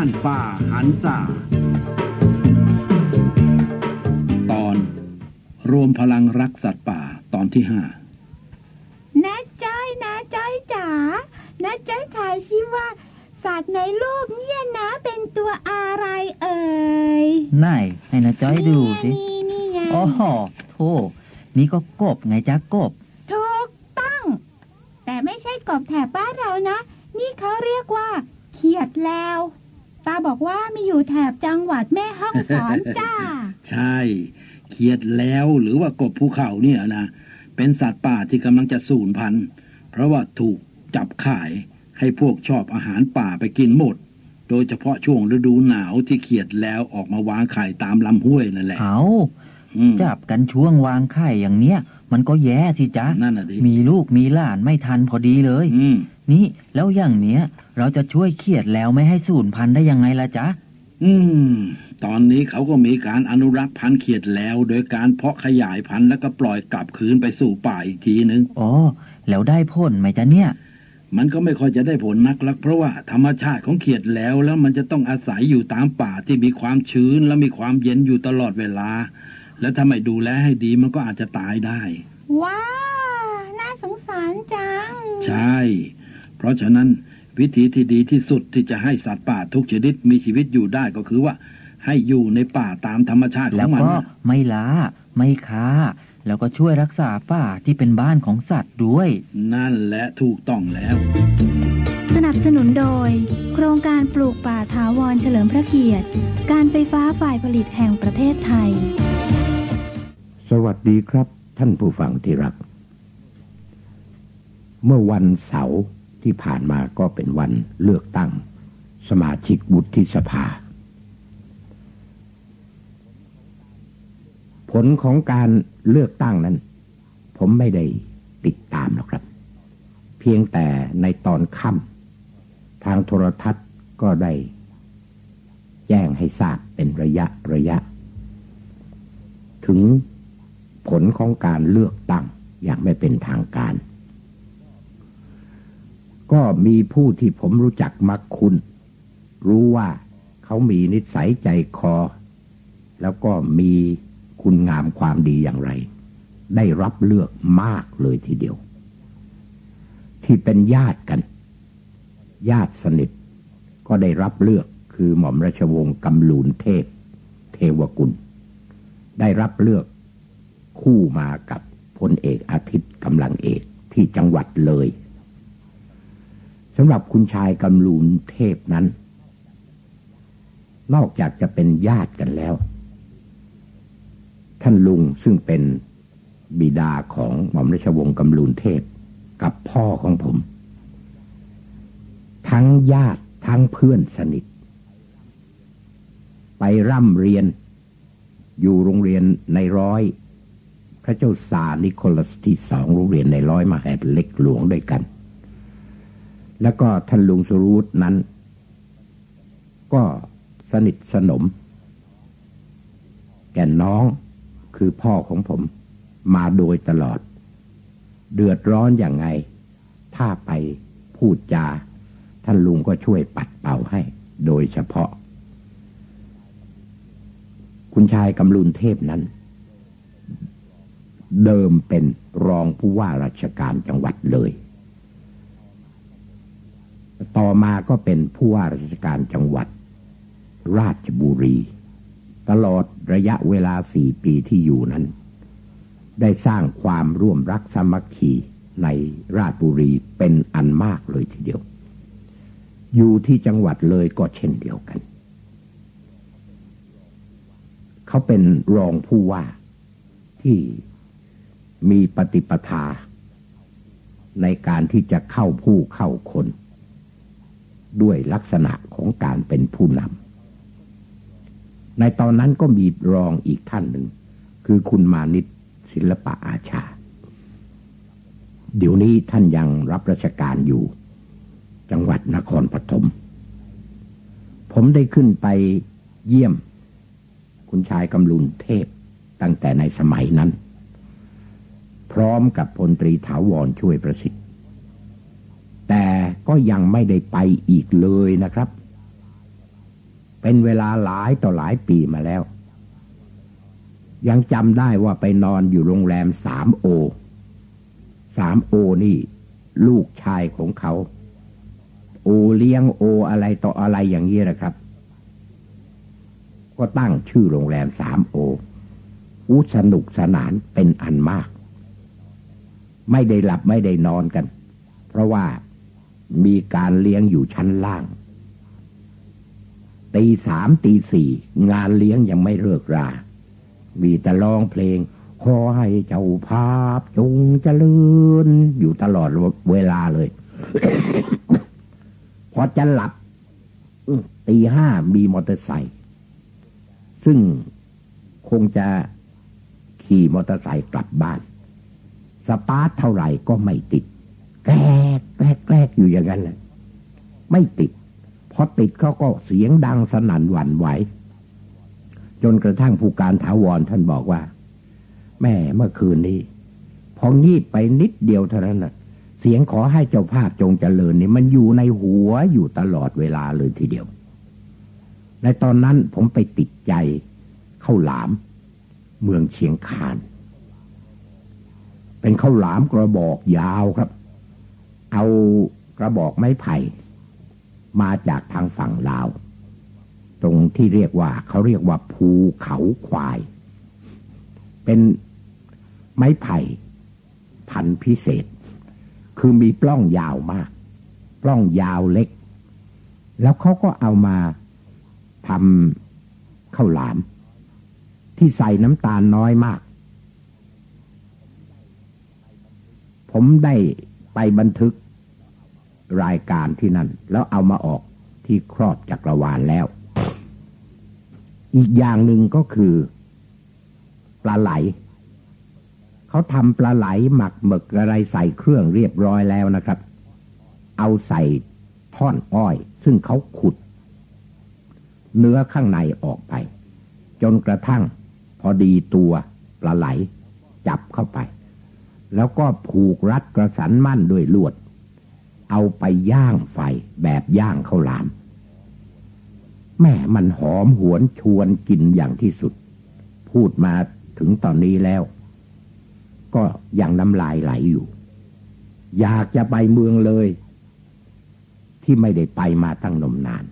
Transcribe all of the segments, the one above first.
านป่าหันษาตอนรวมพลังรักสัตว์ป่าตอนที่5 น้าจ้อยจ๋าน้าจ้อยทายสิว่าสัตว์ในโลกเนี่ยนะเป็นตัวอะไรเอ่ยไหนให้น้าจ้อยดูสินี่ไงอ๋อโธ่นี่ก็กบไงจ๊ะกบถูกต้องแต่ไม่ใช่กบแถบบ้านเรานะนี่เขาเรียกว่าเขียดแล้วตาบอกว่ามีอยู่แถบจังหวัดแม่ฮ่องสอนจ้าใช่เขียดแล้วหรือว่ากบภูเขาเนี่ยนะเป็นสัตว์ป่าที่กำลังจะสูญพันธุ์เพราะว่าถูกจับขายให้พวกชอบอาหารป่าไปกินหมดโดยเฉพาะช่วงฤดูหนาวที่เขียดแล้วออกมาวางไข่ตามลำห้วยนั่นแหละจับกันช่วงวางไข่อย่างเนี้ยมันก็แย่สิจ๊ะนั่นน่ะดิมีลูกมีหลานไม่ทันพอดีเลยนี่แล้วอย่างเนี้ยเราจะช่วยเขียดแล้วไม่ให้สูญพันธุ์ได้ยังไงล่ะจ๊ะตอนนี้เขาก็มีการอนุรักษ์พันธุ์เขียดแล้วโดยการเพาะขยายพันธุ์แล้วก็ปล่อยกลับคืนไปสู่ป่าอีกทีนึงอ๋อแล้วได้ผลไหมจ๊ะเนี่ยมันก็ไม่ค่อยจะได้ผลนักเพราะว่าธรรมชาติของเขียดแล้วมันจะต้องอาศัยอยู่ตามป่าที่มีความชื้นและมีความเย็นอยู่ตลอดเวลาแล้วถ้าไม่ดูแลให้ดีมันก็อาจจะตายได้ว้าน่าสงสารจังใช่เพราะฉะนั้นวิธีที่ดีที่สุดที่จะให้สัตว์ป่าทุกชนิดมีชีวิตอยู่ได้ก็คือว่าให้อยู่ในป่าตามธรรมชาติของมันแล้วก็ไม่ล้าไม่ค้าแล้วก็ช่วยรักษาป่าที่เป็นบ้านของสัตว์ด้วยนั่นแหละถูกต้องแล้วสนับสนุนโดยโครงการปลูกป่าถาวรเฉลิมพระเกียรติการไฟฟ้าฝ่ายผลิตแห่งประเทศไทยสวัสดีครับท่านผู้ฟังที่รักเมื่อวันเสาร์ที่ผ่านมาก็เป็นวันเลือกตั้งสมาชิกวุฒิสภาผลของการเลือกตั้งนั้นผมไม่ได้ติดตามหรอกครับเพียงแต่ในตอนค่ำทางโทรทัศน์ก็ได้แจ้งให้ทราบเป็นระยะถึงผลของการเลือกตั้งอย่างไม่เป็นทางการก็มีผู้ที่ผมรู้จักมักคุ้นรู้ว่าเขามีนิสัยใจคอแล้วก็มีคุณงามความดีอย่างไรได้รับเลือกมากเลยทีเดียวที่เป็นญาติกันญาติสนิทก็ได้รับเลือกคือหม่อมราชวงศ์กำลูลเทพเทวกุลได้รับเลือกคู่มากับพลเอกอาทิตย์กำลังเอกที่จังหวัดเลยสำหรับคุณชายกำลูลเทพนั้นนอกจากจะเป็นญาติกันแล้วท่านลุงซึ่งเป็นบิดาของหม่อมราชวงศ์กำลูลเทพกับพ่อของผมทั้งญาติทั้งเพื่อนสนิทไปร่ำเรียนอยู่โรงเรียนในร้อยพระเจ้าซาร์นิโคลัสที่2โรงเรียนในร้อยมหาวิทยาลัยเล็กหลวงด้วยกันแล้วก็ท่านลุงสุรูตนั้นก็สนิทสนมแก่น้องคือพ่อของผมมาโดยตลอดเดือดร้อนอย่างไงถ้าไปพูดจาท่านลุงก็ช่วยปัดเป่าให้โดยเฉพาะคุณชายกำลูลเทพนั้นเดิมเป็นรองผู้ว่าราชการจังหวัดเลยต่อมาก็เป็นผู้ว่าราชการจังหวัดราชบุรีตลอดระยะเวลา4 ปีที่อยู่นั้นได้สร้างความร่วมรักสามัคคีในราชบุรีเป็นอันมากเลยทีเดียวอยู่ที่จังหวัดเลยก็เช่นเดียวกันเขาเป็นรองผู้ว่าที่มีปฏิปทาในการที่จะเข้าผู้เข้าคนด้วยลักษณะของการเป็นผู้นำในตอนนั้นก็มีรองอีกท่านหนึ่งคือคุณมานิตศิลปะอาชาเดี๋ยวนี้ท่านยังรับราชการอยู่จังหวัดนครปฐมผมได้ขึ้นไปเยี่ยมคุณชายกำลูลเทพตั้งแต่ในสมัยนั้นพร้อมกับพลตรีถาวรช่วยประสิทธิ์แต่ก็ยังไม่ได้ไปอีกเลยนะครับเป็นเวลาหลายต่อหลายปีมาแล้วยังจำได้ว่าไปนอนอยู่โรงแรม3 โอนี่ลูกชายของเขาโอเลี้ยงโออะไรต่ออะไรอย่างนี้นะครับก็ตั้งชื่อโรงแรม3 โอสนุกสนานเป็นอันมากไม่ได้หลับไม่ได้นอนกันเพราะว่ามีการเลี้ยงอยู่ชั้นล่างตี 3 ตี 4งานเลี้ยงยังไม่เลิกรามีแต่ร้องเพลงขอให้เจ้าภาพจงเจริญอยู่ตลอดเวลาเลย พอจะหลับตี 5มีมอเตอร์ไซค์ซึ่งคงจะขี่มอเตอร์ไซค์กลับบ้านสตาร์ทเท่าไหร่ก็ไม่ติดแกลกอยู่อย่างนั้นเลยไม่ติดพอติดเขาก็เสียงดังสนั่นหวั่นไหวจนกระทั่งผู้การถาวรท่านบอกว่าแม่เมื่อคืนนี้พองีบไปนิดเดียวเท่านั้นน่ะเสียงขอให้เจ้าภาพจงเจริญนี่มันอยู่ในหัวอยู่ตลอดเวลาเลยทีเดียวในตอนนั้นผมไปติดใจข้าวหลามเมืองเชียงคานเป็นข้าวหลามกระบอกยาวครับเอากระบอกไม้ไผ่มาจากทางฝั่งลาวตรงที่เรียกว่าเขาเรียกว่าภูเขาควายเป็นไม้ไผ่พันธุ์พิเศษคือมีปล้องยาวมากปล้องยาวเล็กแล้วเขาก็เอามาทำข้าวหลามที่ใส่น้ำตาลน้อยมากผมได้ไปบันทึกรายการที่นั่นแล้วเอามาออกที่ครอบจักรวาลแล้วอีกอย่างหนึ่งก็คือปลาไหลเขาทำปลาไหลหมักหมึกอะไรใส่เครื่องเรียบร้อยแล้วนะครับเอาใส่ท่อนอ้อยซึ่งเขาขุดเนื้อข้างในออกไปจนกระทั่งพอดีตัวปลาไหลจับเข้าไปแล้วก็ผูกรัดกระสันมั่นด้วยลวดเอาไปย่างไฟแบบย่างข้าวหลามแม่มันหอมหวนชวนกินอย่างที่สุดพูดมาถึงตอนนี้แล้วก็ยังน้ำลายไหลอยู่อยากจะไปเมืองเลยที่ไม่ได้ไปมาตั้งนมนาน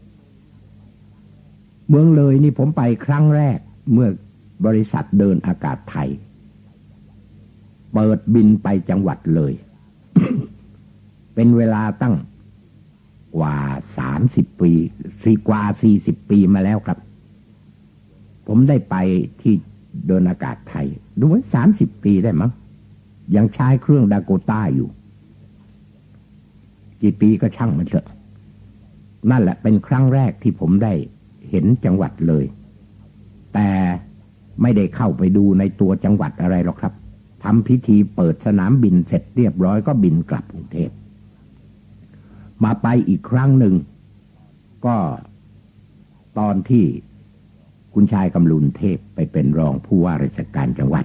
เมืองเลยนี่ผมไปครั้งแรกเมื่อบริษัทเดินอากาศไทยเปิดบินไปจังหวัดเลย เป็นเวลาตั้งกว่า30 ปีกว่า40 ปีมาแล้วครับผมได้ไปที่เดินอากาศไทยดูว่า30 ปีได้มั้งยังใช้เครื่องดาโกต้าอยู่กี่ปีก็ช่างมันเถอะนั่นแหละเป็นครั้งแรกที่ผมได้เห็นจังหวัดเลยแต่ไม่ได้เข้าไปดูในตัวจังหวัดอะไรหรอกครับทำพิธีเปิดสนามบินเสร็จเรียบร้อยก็บินกลับกรุงเทพมาไปอีกครั้งหนึ่งก็ตอนที่คุณชายกำลุนเทพไปเป็นรองผู้ว่าราชการจังหวัด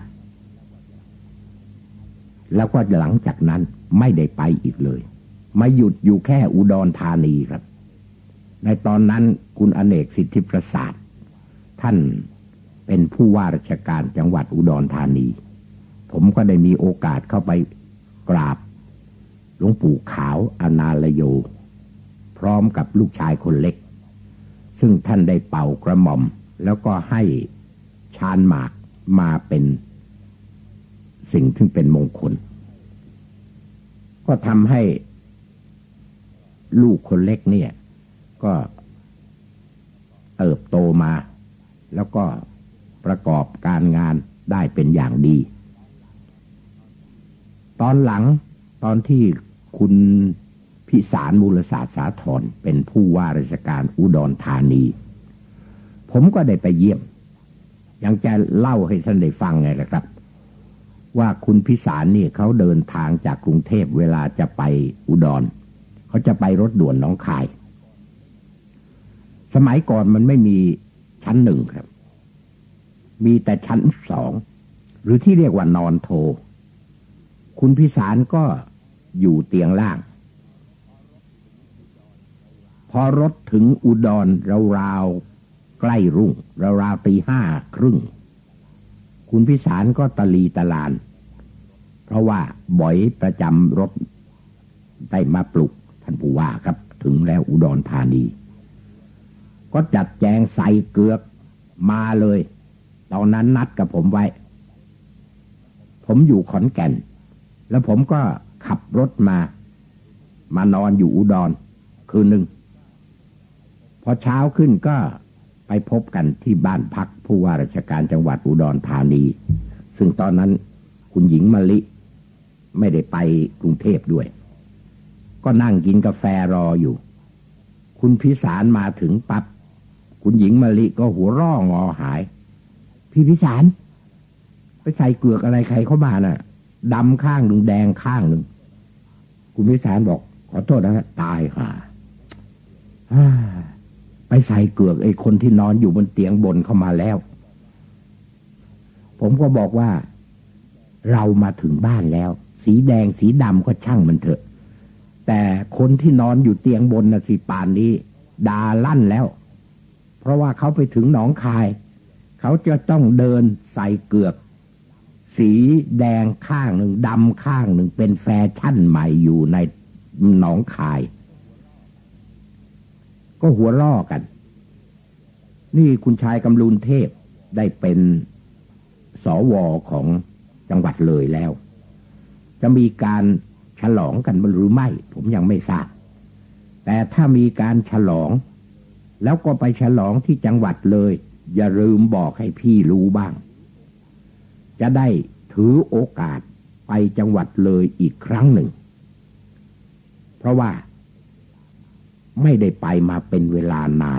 แล้วก็หลังจากนั้นไม่ได้ไปอีกเลยมาหยุดอยู่แค่อุดรธานีครับในตอนนั้นคุณอเนกสิทธิประสาทท่านเป็นผู้ว่าราชการจังหวัดอุดรธานีผมก็ได้มีโอกาสเข้าไปกราบหลวงปู่ขาวอนาลโยพร้อมกับลูกชายคนเล็กซึ่งท่านได้เป่ากระหม่อมแล้วก็ให้ชานหมากมาเป็นสิ่งที่เป็นมงคลก็ทำให้ลูกคนเล็กเนี่ยก็เติบโตมาแล้วก็ประกอบการงานได้เป็นอย่างดีตอนหลังตอนที่คุณพิสารมูลศาสตร์สาธรเป็นผู้ว่าราชการอุดรธานีผมก็ได้ไปเยี่ยมยังจะเล่าให้ท่านได้ฟังไงล่ะครับว่าคุณพิสารนี่เขาเดินทางจากกรุงเทพเวลาจะไปอุดรเขาจะไปรถด่วนหนองคายสมัยก่อนมันไม่มีชั้น1ครับมีแต่ชั้น2หรือที่เรียกว่านอนโทคุณพิสารก็อยู่เตียงล่างพอพอรถถึงอุดรราวๆใกล้รุ่งราวๆ 5:30คุณพิสารก็ตะลีตะลานเพราะว่าบ่อยประจำรถได้มาปลุกท่านผู้ว่าครับถึงแล้วอุดรธานีก็จัดแจงใส่เกือกมาเลยตอนนั้นนัดกับผมไว้ผมอยู่ขอนแก่นแล้วผมก็ขับรถมานอนอยู่อุดรคืนหนึ่งพอเช้าขึ้นก็ไปพบกันที่บ้านพักผู้ว่าราชการจังหวัดอุดรธานีซึ่งตอนนั้นคุณหญิงมะลิไม่ได้ไปกรุงเทพด้วยก็นั่งกินกาแฟรออยู่คุณพิสารมาถึงปั๊บคุณหญิงมะลิก็หัวร่องอหายพี่พิสารไปใส่เกลือกอะไรใครเข้ามาน่ะดำข้างหนึ่งแดงข้างหนึ่งคุณพิสารบอกขอโทษนะตายค่ะไปใส่เกลือกไอ้คนที่นอนอยู่บนเตียงบนเข้ามาแล้วผมก็บอกว่าเรามาถึงบ้านแล้วสีแดงสีดำก็ช่างมันเถอะแต่คนที่นอนอยู่เตียงบนน่ะสิป่านนี้ดาลั่นแล้วเพราะว่าเขาไปถึงหนองคายเขาจะต้องเดินใส่เกลือกสีแดงข้างหนึ่งดำข้างหนึ่งเป็นแฟชั่นใหม่อยู่ในหนองคายก็หัวล่อกันนี่คุณชายกำลูนเทพได้เป็นสว.ของจังหวัดเลยแล้วจะมีการฉลองกันหรือไม่ผมยังไม่ทราบแต่ถ้ามีการฉลองแล้วก็ไปฉลองที่จังหวัดเลยอย่าลืมบอกให้พี่รู้บ้างจะได้ถือโอกาสไปจังหวัดเลยอีกครั้งหนึ่งเพราะว่าไม่ได้ไปมาเป็นเวลานาน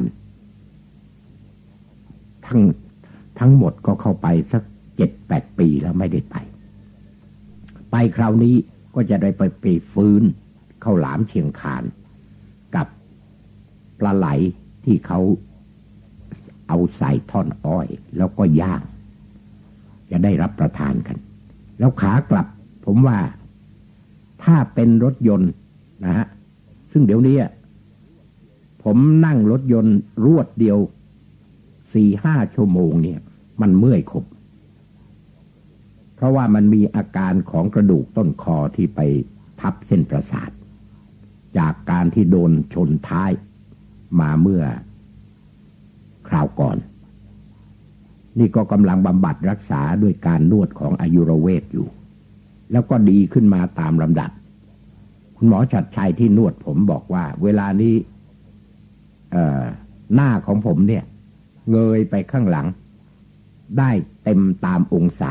ทั้งหมดก็เข้าไปสัก 7-8 ปีแล้วไม่ได้ไปคราวนี้ก็จะได้ไปฟื้นข้าวหลามเชียงคานกับปลาไหลที่เขาเอาใส่ท่อนอ้อยแล้วก็ย่างจะได้รับประทานกันแล้วขากลับผมว่าถ้าเป็นรถยนต์นะฮะซึ่งเดี๋ยวนี้ผมนั่งรถยนต์รวดเดียว 4-5 ชั่วโมงเนี่ยมันเมื่อยขบเพราะว่ามันมีอาการของกระดูกต้นคอที่ไปทับเส้นประสาทจากการที่โดนชนท้ายมาเมื่อคราวก่อนนี่ก็กำลังบำบัดรักษาด้วยการนวดของอายุรเวทอยู่แล้วก็ดีขึ้นมาตามลำดับคุณหมอชัดชัยที่นวดผมบอกว่าเวลานี้หน้าของผมเนี่ยเงยไปข้างหลังได้เต็มตามองศา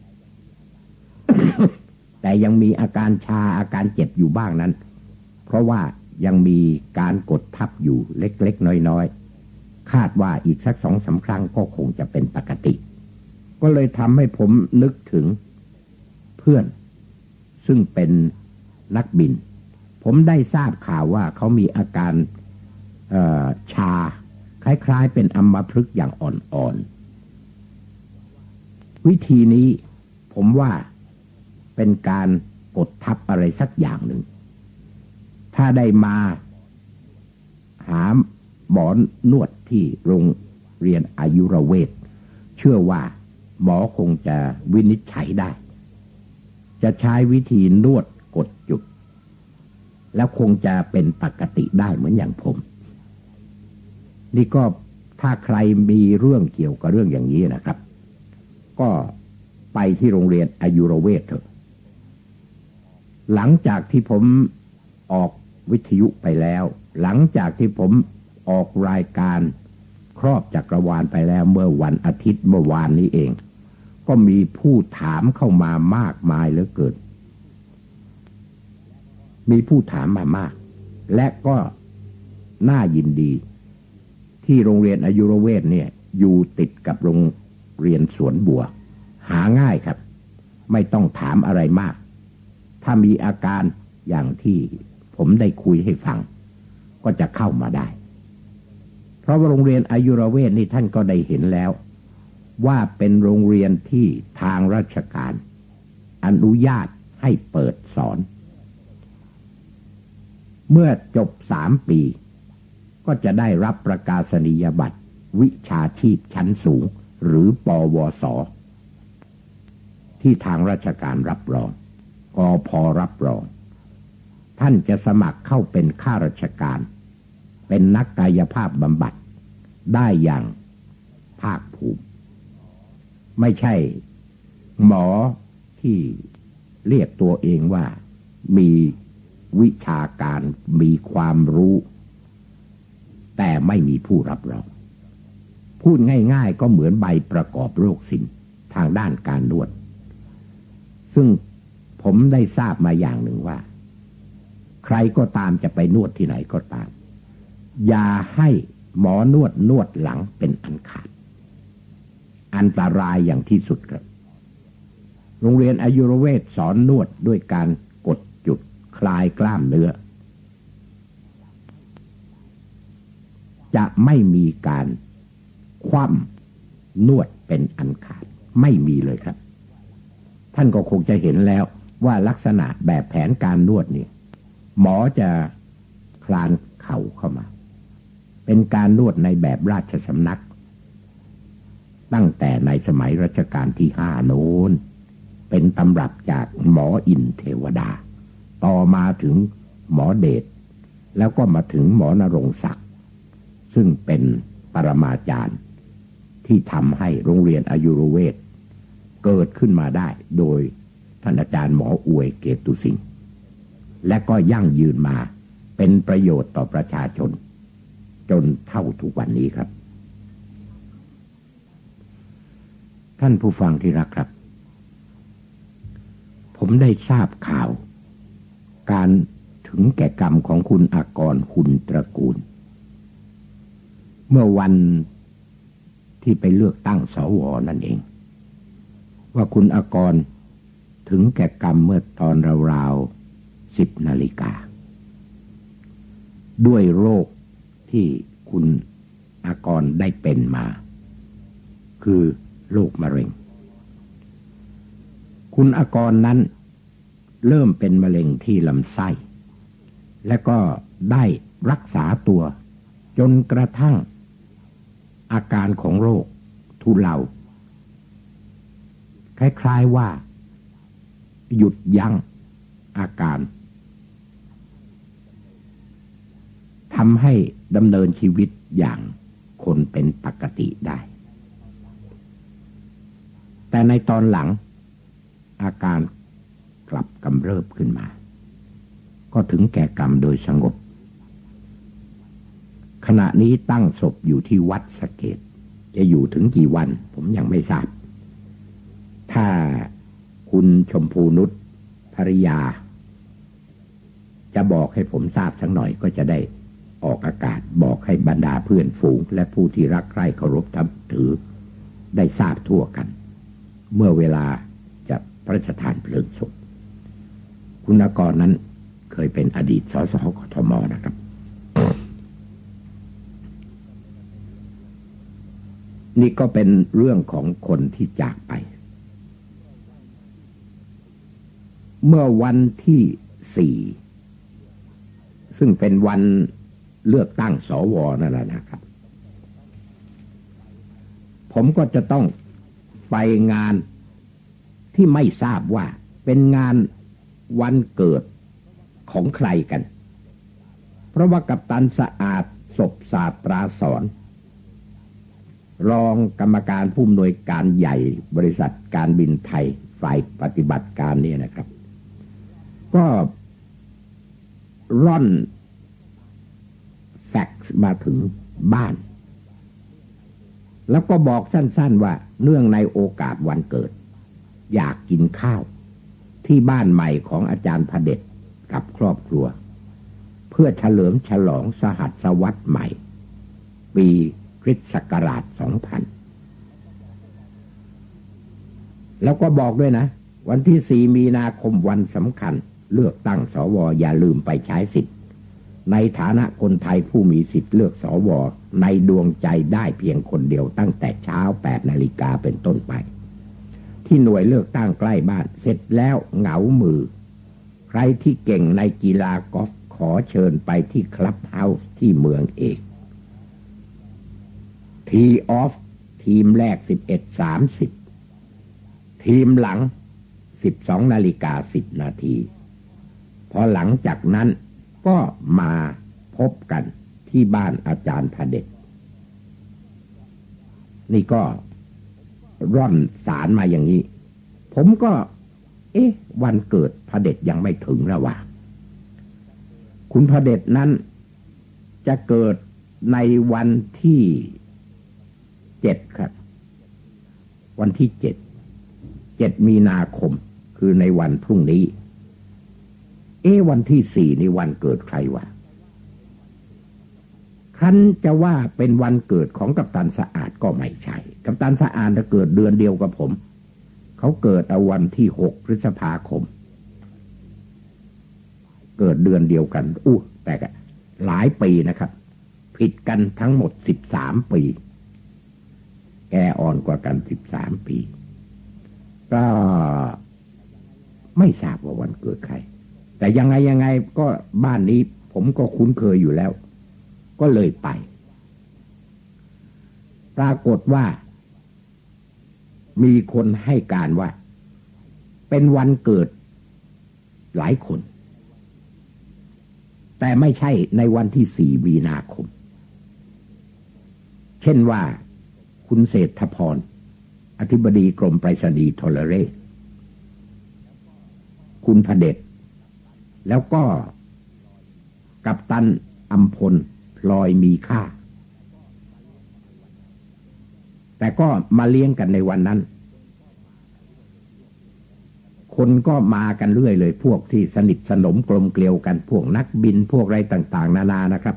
แต่ยังมีอาการชาอาการเจ็บอยู่บ้างนั้นเพราะว่ายังมีการกดทับอยู่เล็กๆน้อยๆคาดว่าอีกสัก 2-3 ครั้งก็คงจะเป็นปกติก็เลยทำให้ผมนึกถึงเพื่อนซึ่งเป็นนักบินผมได้ทราบข่าวว่าเขามีอาการชาคล้ายๆเป็นอัมพฤกษ์อย่างอ่อนๆวิธีนี้ผมว่าเป็นการกดทับอะไรสักอย่างหนึ่งถ้าได้มาหาหมอนวดที่โรงเรียนอายุรเวชเชื่อว่าหมอคงจะวินิจฉัยได้จะใช้วิธีนวดกดจุดแล้วคงจะเป็นปกติได้เหมือนอย่างผมนี่ก็ถ้าใครมีเรื่องเกี่ยวกับเรื่องอย่างนี้นะครับก็ไปที่โรงเรียนอายุรเวชเถอะหลังจากที่ผมออกวิทยุไปแล้วหลังจากที่ผมออกรายการครอบจักรวาลไปแล้วเมื่อวันอาทิตย์เมื่อวานนี้เองก็มีผู้ถามเข้ามามากมายเหลือเกินมีผู้ถามมามากและก็น่ายินดีที่โรงเรียนอายุรเวชเนี่ยอยู่ติดกับโรงเรียนสวนบัวหาง่ายครับไม่ต้องถามอะไรมากถ้ามีอาการอย่างที่ผมได้คุยให้ฟังก็จะเข้ามาได้เพราะว่าโรงเรียนอายุรเวชนี่ท่านก็ได้เห็นแล้วว่าเป็นโรงเรียนที่ทางราชการอนุญาตให้เปิดสอนเมื่อจบ3 ปีก็จะได้รับประกาศนียบัตรวิชาชีพชั้นสูงหรือปวสที่ทางราชการรับรองกพ.รับรองท่านจะสมัครเข้าเป็นข้าราชการเป็นนักกายภาพบำบัดได้อย่างภาคภูมิไม่ใช่หมอที่เรียกตัวเองว่ามีวิชาการมีความรู้แต่ไม่มีผู้รับรองพูดง่ายๆก็เหมือนใบประกอบโรคศิลป์ทางด้านการนวดซึ่งผมได้ทราบมาอย่างหนึ่งว่าใครก็ตามจะไปนวดที่ไหนก็ตามอย่าให้หมอนวดหลังเป็นอันขาดอันตรายอย่างที่สุดครับโรงเรียนอายุรเวชสอนนวดด้วยการกดจุดคลายกล้ามเนื้อจะไม่มีการคว่ำนวดเป็นอันขาดไม่มีเลยครับท่านก็คงจะเห็นแล้วว่าลักษณะแบบแผนการนวดนี่หมอจะคลานเข่าเข้ามาเป็นการนวดในแบบราชสำนักตั้งแต่ในสมัยรัชกาลที่5โน้นเป็นตำรับจากหมออินเทวดาต่อมาถึงหมอเดชแล้วก็มาถึงหมอนรงศักดิ์ซึ่งเป็นปรมาจารย์ที่ทำให้โรงเรียนอายุรเวชเกิดขึ้นมาได้โดยท่านอาจารย์หมออวยเกตุสิงห์และก็ยั่งยืนมาเป็นประโยชน์ต่อประชาชนจนเท่าทุกวันนี้ครับท่านผู้ฟังที่รักครับผมได้ทราบข่าวการถึงแก่กรรมของคุณอากรหุ่นตระกูลเมื่อวันที่ไปเลือกตั้งสว.นั่นเองว่าคุณอากรถึงแก่กรรมเมื่อตอนราวๆ10 นาฬิกาด้วยโรคที่คุณอากรได้เป็นมาคือโรคมะเร็งคุณอากรนั้นเริ่มเป็นมะเร็งที่ลำไส้และก็ได้รักษาตัวจนกระทั่งอาการของโรคทุเลาคล้ายๆว่าหยุดยั้งอาการทำให้ดำเนินชีวิตอย่างคนเป็นปกติได้แต่ในตอนหลังอาการกลับกำเริบขึ้นมาก็ถึงแก่กรรมโดยสงบขณะนี้ตั้งศพอยู่ที่วัดสะเกษจะอยู่ถึงกี่วันผมยังไม่ทราบถ้าคุณชมพูนุชภริยาจะบอกให้ผมทราบสักหน่อยก็จะได้ออกอากาศบอกให้บรรดาเพื่อนฝูงและผู้ที่รักใคร่เคารพนับถือได้ทราบทั่วกันเมื่อเวลาจะพระราชทานเพลิงศพคุณอากรนั้นเคยเป็นอดีตสสกทม.นะครับนี่ก็เป็นเรื่องของคนที่จากไปเมื่อวันที่4ซึ่งเป็นวันเลือกตั้งสว.นั่นแหละนะครับผมก็จะต้องไปงานที่ไม่ทราบว่าเป็นงานวันเกิดของใครกันเพราะว่ากัปตันสะอาดศพศาสตราสอนรองกรรมการผู้อำนวยการใหญ่บริษัทการบินไทยฝ่ายปฏิบัติการนี่นะครับก็ร่อนแฟกซ์มาถึงบ้านแล้วก็บอกสั้นๆว่าเนื่องในโอกาสวันเกิดอยากกินข้าวที่บ้านใหม่ของอาจารย์พเดชกับครอบครัวเพื่อเฉลิมฉลองสหัสวรรษใหม่ปีคริสต์ศักราช 2000 แล้วก็บอกด้วยนะวันที่ 4 มีนาคมวันสำคัญเลือกตั้งสว.อย่าลืมไปใช้สิทธิ์ในฐานะคนไทยผู้มีสิทธิ์เลือกสว.ในดวงใจได้เพียงคนเดียวตั้งแต่เช้า 8 นาฬิกาเป็นต้นไปที่หน่วยเลือกตั้งใกล้บ้านเสร็จแล้วเหงามือใครที่เก่งในกีฬากอล์ฟขอเชิญไปที่คลับเฮาส์ที่เมืองเอกทีออฟทีมแรก 11:30 ทีมหลัง 12:10 นาทีพอหลังจากนั้นก็มาพบกันที่บ้านอาจารย์พเด็จนี่ก็ร่อนสารมาอย่างนี้ผมก็วันเกิดพเด็จยังไม่ถึงแล้ววะคุณพเด็จนั้นจะเกิดในวันที่7ครับวันที่7มีนาคมคือในวันพรุ่งนี้วันที่4นี่วันเกิดใครวะครั้นจะว่าเป็นวันเกิดของกัปตันสะอาดก็ไม่ใช่กัปตันสะอาดจะเกิดเดือนเดียวกับผมเขาเกิดเอาวันที่6 พฤษภาคมเกิดเดือนเดียวกันแต่หลายปีนะครับผิดกันทั้งหมด13 ปีแกอ่อนกว่ากัน13 ปีก็ไม่ทราบว่าวันเกิดใครแต่ยังไงก็บ้านนี้ผมก็คุ้นเคยอยู่แล้วก็เลยไปปรากฏว่ามีคนให้การว่าเป็นวันเกิดหลายคนแต่ไม่ใช่ในวันที่4 มีนาคมเช่นว่าคุณเศรษฐพรอธิบดีกรมไปรษณีย์โทรเลขคุณพเด็จแล้วก็กัปตันอัมพลพลอยมีค่าแต่ก็มาเลี้ยงกันในวันนั้นคนก็มากันเรื่อยเลยพวกที่สนิทสนมกลมเกลียวกันพวกนักบินพวกอะไรต่างๆนานานะครับ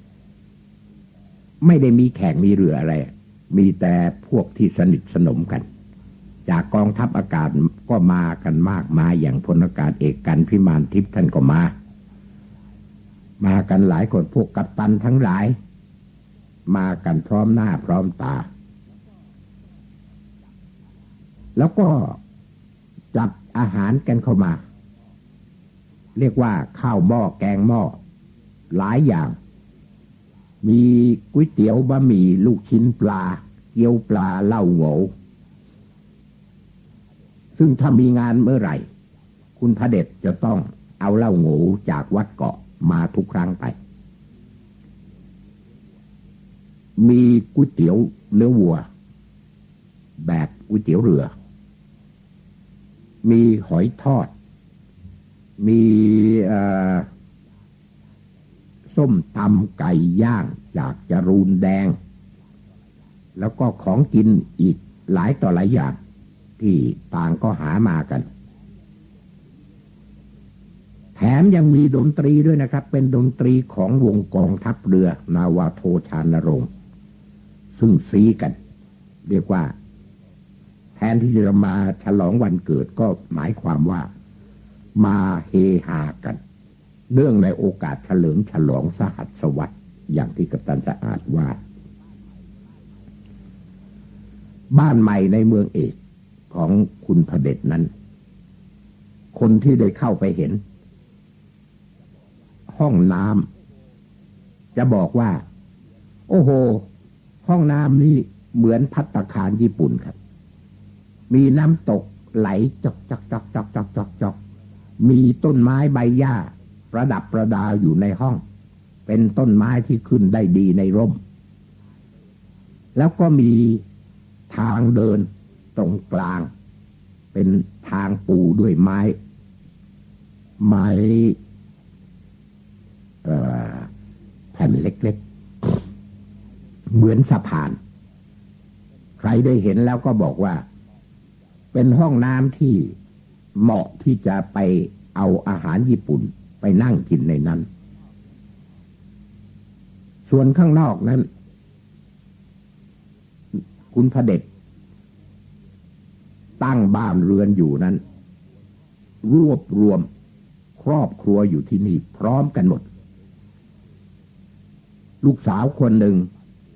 ไม่ได้มีแขกมีเรืออะไรมีแต่พวกที่สนิทสนมกันจากกองทัพอากาศก็มากันมากมายอย่างพลอากาศเอกกันพิมานทิพย์ท่านก็มากันหลายคนพวกกัปตันทั้งหลายมากันพร้อมหน้าพร้อมตาแล้วก็จัดอาหารกันเข้ามาเรียกว่าข้าวหม้อแกงหม้อหลายอย่างมีก๋วยเตี๋ยวบะหมี่ลูกชิ้นปลาเกี๊ยวปลาเหล้าโง่ซึ่งถ้ามีงานเมื่อไหร่คุณพเด็จจะต้องเอาเหล้าโง่จากวัดเกาะมาทุกครั้งไปมีก๋วยเตี๋ยวเนื้อวัวแบบก๋วยเตี๋ยวเรือมีหอยทอดมีส้มตำไก่ย่างจากจรูนแดงแล้วก็ของกินอีกหลายต่อหลายอย่างที่ต่างก็หามากันแถมยังมีดนตรีด้วยนะครับเป็นดนตรีของวงกองทัพเรือนาวาโทชานรงค์ซึ่งซีกันเรียกว่าแทนที่จะมาฉลองวันเกิดก็หมายความว่ามาเฮฮากันเนื่องในโอกาสเฉลิมฉลองสหัสวรรษอย่างที่กัปตันสะอาดว่าบ้านใหม่ในเมืองเอกของคุณพเด็จนั้นคนที่ได้เข้าไปเห็นห้องน้ำจะบอกว่าโอ้โหห้องน้ำนี่เหมือนภัตตาคารญี่ปุ่นครับมีน้ำตกไหลจอกจอกจอกจอกจอกจอกจอกมีต้นไม้ใบหญ้าประดับประดาอยู่ในห้องเป็นต้นไม้ที่ขึ้นได้ดีในร่มแล้วก็มีทางเดินตรงกลางเป็นทางปูด้วยไม้แผ่นเล็กๆเหมือนสะพานใครได้เห็นแล้วก็บอกว่าเป็นห้องน้ำที่เหมาะที่จะไปเอาอาหารญี่ปุ่นไปนั่งกินในนั้นส่วนข้างนอกนั้นคุณพเด็จตั้งบ้านเรือนอยู่นั้นรวบรวมครอบครัวอยู่ที่นี่พร้อมกันหมดลูกสาวคนหนึ่ง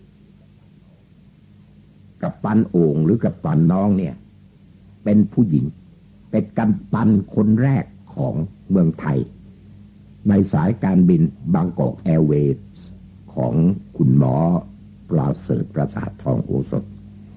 กัปตันโอ่งหรือกัปตันน้องเนี่ยเป็นผู้หญิงเป็นกัปตันคนแรกของเมืองไทยในสายการบินบางกอกแอร์เวย์ของคุณหมอปราเสริฐประสาททองโอสถ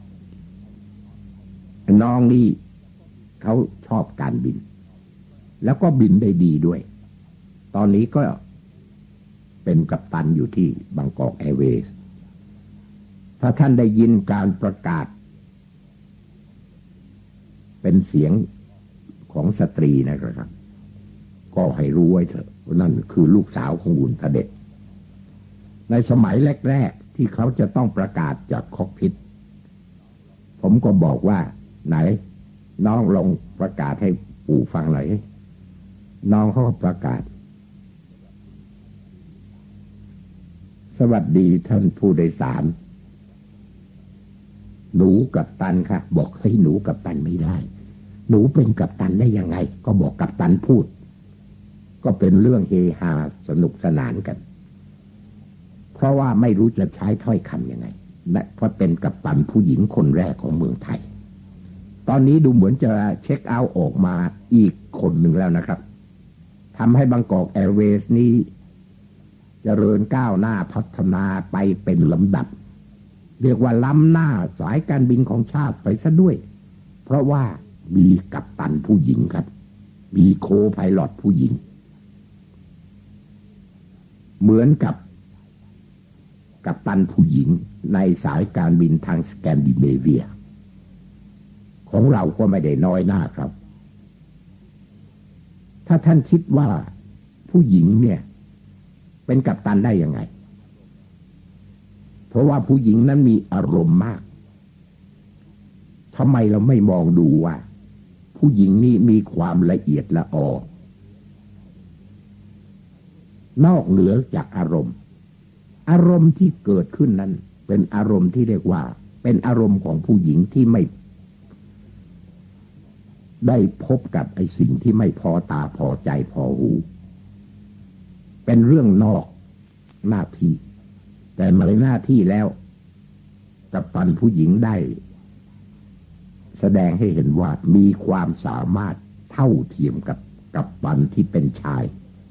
น้องนี่เขาชอบการบินแล้วก็บินได้ดีด้วยตอนนี้ก็เป็นกัปตันอยู่ที่บางกอกแอร์เวย์ถ้าท่านได้ยินการประกาศเป็นเสียงของสตรีนะครับก็ให้รู้ไว้เถอะนั่นคือลูกสาวของอุ่นพระเดชในสมัยแรกๆที่เขาจะต้องประกาศจากคอกพิทผมก็บอกว่าไหนน้องลองประกาศให้ปู่ฟังหน่อยน้องเขาก็ประกาศสวัสดีท่านผู้โดยสารหนูกัปตันค่ะบอกให้หนูกัปตันไม่ได้หนูเป็นกัปตันได้ยังไงก็บอกกัปตันพูดก็เป็นเรื่องเฮฮาสนุกสนานกันเพราะว่าไม่รู้จะใช้ถ้อยคำยังไงและเพราะเป็นกัปตันผู้หญิงคนแรกของเมืองไทยตอนนี้ดูเหมือนจะเช็คเอาท์ออกมาอีกคนหนึ่งแล้วนะครับทำให้บางกอกแอร์เวย์นี้เจริญก้าวหน้าพัฒนาไปเป็นลำดับเรียกว่าล้ำหน้าสายการบินของชาติไปซะด้วยเพราะว่ามีกัปตันผู้หญิงครับมีโคไพลอตผู้หญิงเหมือนกับกัปตันผู้หญิงในสายการบินทางสแกนดิเนเวียของเราก็ไม่ได้น้อยหน้าครับถ้าท่านคิดว่าผู้หญิงเนี่ยเป็นกัปตันได้ยังไงเพราะว่าผู้หญิงนั้นมีอารมณ์มากทำไมเราไม่มองดูว่าผู้หญิงนี่มีความละเอียดละออนอกเหนือจากอารมณ์ที่เกิดขึ้นนั้นเป็นอารมณ์ที่เรียกว่าเป็นอารมณ์ของผู้หญิงที่ไม่ได้พบกับไอ้สิ่งที่ไม่พอตาพอใจพอหูเป็นเรื่องนอกหน้าที่แต่มาในหน้าที่แล้วกัปตันผู้หญิงได้แสดงให้เห็นว่ามีความสามารถเท่าเทียมกับกัปตันที่เป็นชาย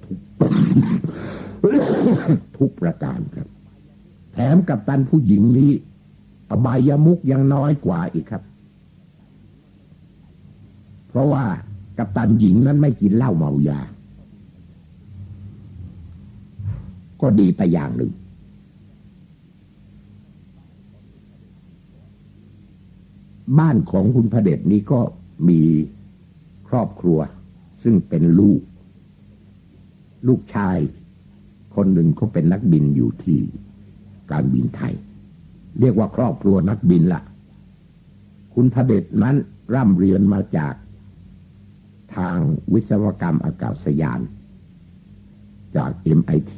ทุกประการครับแถมกัปตันผู้หญิงนี้อบายมุขยังน้อยกว่าอีกครับเพราะว่ากัปตันหญิงนั้นไม่กินเหล้าเมายาก็ดีไปอย่างหนึ่งบ้านของคุณพระเดชนี้ก็มีครอบครัวซึ่งเป็นลูกชายคนหนึ่งเขาเป็นนักบินอยู่ที่การบินไทยเรียกว่าครอบครัวนักบินล่ะคุณพระเดชนั้นร่ำเรียนมาจากทางวิศวกรรมอากาศยานจาก MIT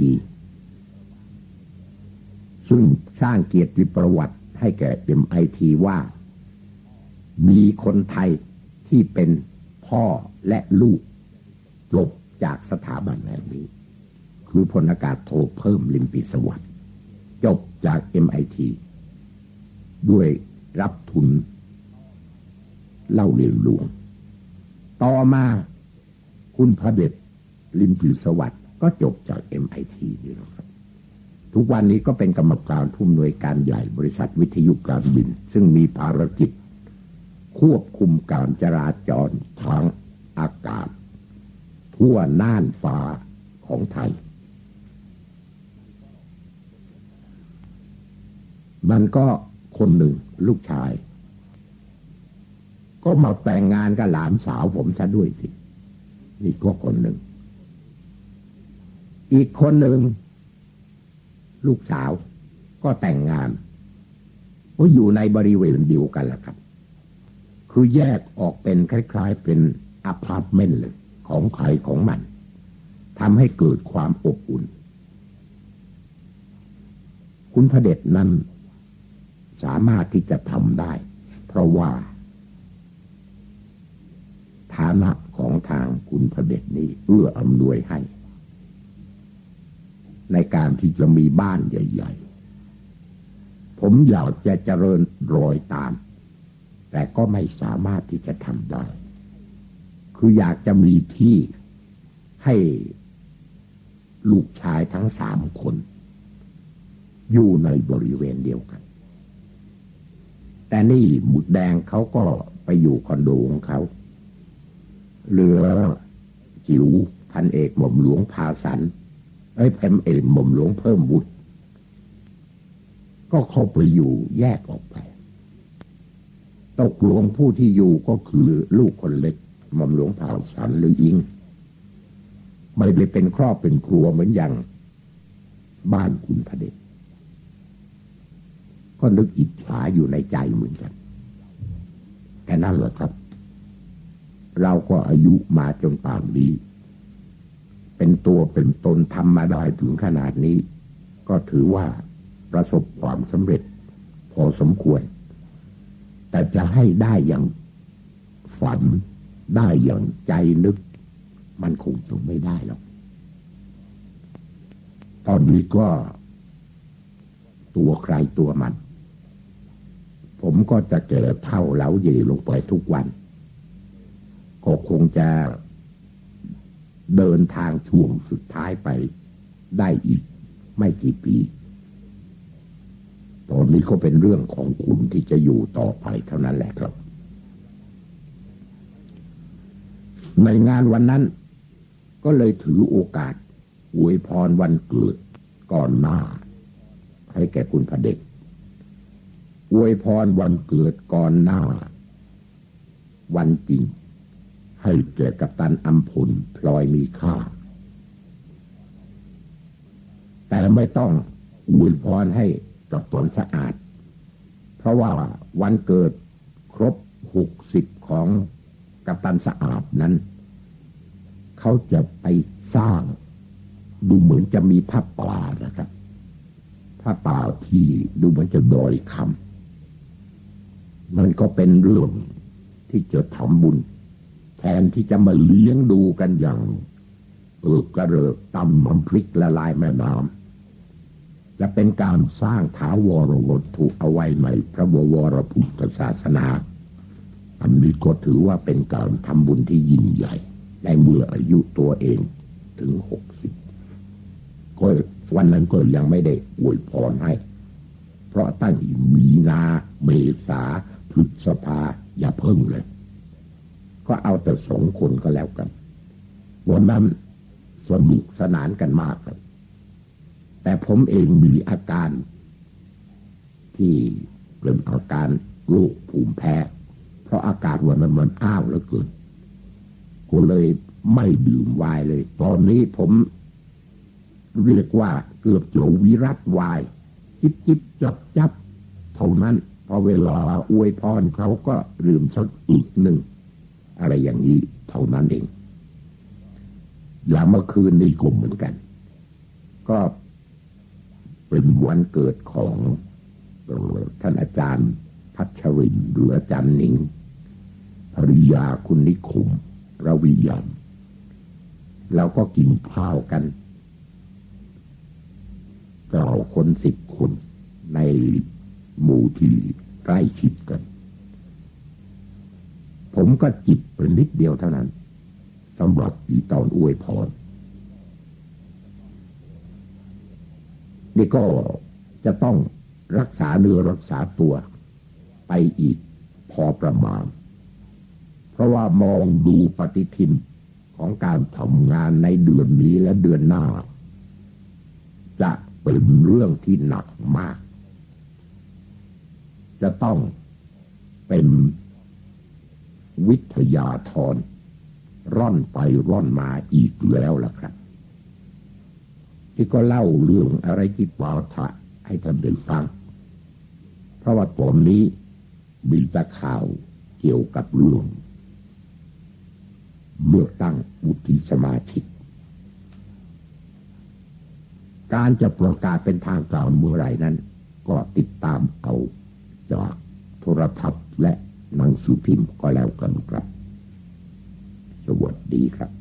ซึ่งสร้างเกียรติประวัติให้แก่ MIT ว่ามีคนไทยที่เป็นพ่อและลูกจบจากสถาบันแห่งนี้คือพลอากาศโทเพิ่มลิมปิสวัสดิ์จบจาก MIT ด้วยรับทุนเล่าเรียนหลวงต่อมาคุณพระเดชลิมปิสวัสดิ์ก็จบจาก MIT นี่นะครับทุกวันนี้ก็เป็นกรรมการผู้อำนวยการใหญ่บริษัทวิทยุการบินซึ่งมีภารกิจควบคุมการจราจรทางอากาศทั่วน่านฟ้าของไทยมันก็คนหนึ่งลูกชายก็มาแต่งงานกับหลานสาวผมซะด้วยสินี่ก็คนหนึ่งอีกคนหนึ่งลูกสาวก็แต่งงานก็อยู่ในบริเวณเดียวกันแหละครับคือแยกออกเป็นคล้ายๆเป็นอพาร์ตเมนต์เลยของใครของมันทำให้เกิดความอบอุ่นคุณพระเดชนั้นสามารถที่จะทำได้เพราะว่าฐานะของทางคุณพระเดชนี้เอื้ออำนวยให้ในการที่จะมีบ้านใหญ่ๆผมอยากจะเจริญรอยตามแต่ก็ไม่สามารถที่จะทำได้คืออยากจะมีที่ให้ลูกชายทั้ง3 คนอยู่ในบริเวณเดียวกันแต่นี่บุตรแดงเขาก็ไปอยู่คอนโดของเขาเรือจิ๋วพันเอกหม่อมหลวงพาสันพันเอกหม่อมหลวงเพิ่มบุตรก็เข้าไปอยู่แยกออกไปตกลงผู้ที่อยู่ก็คือลูกคนเล็กหม่อมหลวงพาสันหรืออิงไม่ได้เป็นครอบเป็นครัวเหมือนอย่างบ้านคุณพระเดชก็นึกอิจฉาอยู่ในใจเหมือนกันแต่นั่นแหละครับเราก็อายุมาจนป่านนี้เป็นตัวเป็นตนทำมาได้ถึงขนาดนี้ก็ถือว่าประสบความสำเร็จพอสมควรแต่จะให้ได้อย่างฝันได้อย่างใจนึกมันคงจะไม่ได้หรอกตอนนี้ก็ตัวใครตัวมันผมก็จะแก่เท่าเหลาเย่ลงไปทุกวันก็คงจะเดินทางช่วงสุดท้ายไปได้อีกไม่กี่ปีตอนนี้ก็เป็นเรื่องของคุณที่จะอยู่ต่อไปเท่านั้นแหละครับในงานวันนั้นก็เลยถือโอกาสอวยพรวันเกิดก่อนหน้าให้แก่คุณพระเดชอวยพรวันเกิดก่อนหน้าวันจริงให้แก่กัปตันอัมพลพลอยมีค่าแต่ไม่ต้องอวยพรให้กับตนสะอาดเพราะว่าวันเกิดครบ60ของกัปตันสะอาดนั้นเขาจะไปสร้างดูเหมือนจะมีผ้าป่านะครับผ้าป่าที่ดูเหมือนจะดอยคำมันก็เป็นเรื่องที่จะทำบุญแทนที่จะมาเลี้ยงดูกันอย่างกระเริกตำน้ำพริกละลายแม่น้ำและเป็นการสร้างถาวรวัตถุเอาไว้ในพระบวรพุทธศาสนาอันนี้ก็ถือว่าเป็นการทำบุญที่ยิ่งใหญ่ในเมื่ออายุตัวเองถึง60ก็วันนั้นก็ยังไม่ได้อวยพรให้เพราะตั้งมีนาเมษาพฤษภาอย่าเพิ่งเลยก็เอาแต่2 คนก็แล้วกันวันนั้นสนุกสนานกันมากครับแต่ผมเองมีอาการที่เป็นอาการโรคภูมิแพ้เพราะอากาศวันนั้นมันอ้าวเหลือเกินก็เลยไม่ดื่มไวน์เลยตอนนี้ผมเรียกว่าเกือบจะวิรัติไวน์จิบจับเท่านั้นพอเวลาอวยพรเขาก็ดื่มสักอึกหนึ่งอะไรอย่างนี้เท่านั้นเองอย่างเมื่อคืนนี้ก็เหมือนกันก็เป็นวันเกิดของท่านอาจารย์พัชรินทร์หรืออาจารย์หนิงภริยาคุณนิคมระวิยามเราก็กินข้าวกัน9 คน10 คนในหมู่ที่ใกล้ชิดกันผมก็จิบเป็นนิดเดียวเท่านั้นสำหรับอีตอนอวยพรนี่ก็จะต้องรักษาเนื้อรักษาตัวไปอีกพอประมาณเพราะว่ามองดูปฏิทินของการทำงานในเดือนนี้และเดือนหน้าจะเป็นเรื่องที่หนักมากจะต้องเป็นวิทยาธรร่อนไปร่อนมาอีกแล้วล่ะครับที่ก็เล่าเรื่องอะไรที่ปาฐะให้ท่านได้ฟังเพราะว่าตอนนี้มีแต่ข่าวเกี่ยวกับเรื่องเลือกตั้งวุฒิสมาชิกการจะประกาศเป็นทางการเมื่อไหร่นั้นก็ติดตามเอาจากโทรทัศน์และหนังสือพิมพ์ก็แล้วกันครับสวัสดีครับ